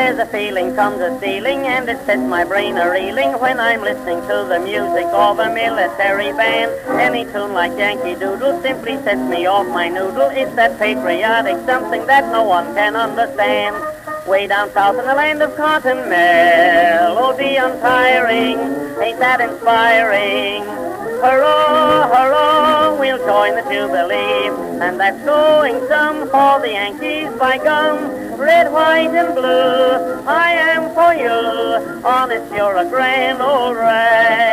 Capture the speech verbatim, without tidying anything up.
There's a feeling comes a stealing, and it sets my brain a-reeling when I'm listening to the music of a military band. Any tune like Yankee Doodle simply sets me off my noodle. It's that patriotic something that no one can understand. Way down south in the land of cotton, melody untiring, ain't that inspiring? Hurrah, hurrah, we'll join the Jubilee, and that's going some for the Yankees by gum. Red, white, and blue, I am for you, honest, you're a grand old rag.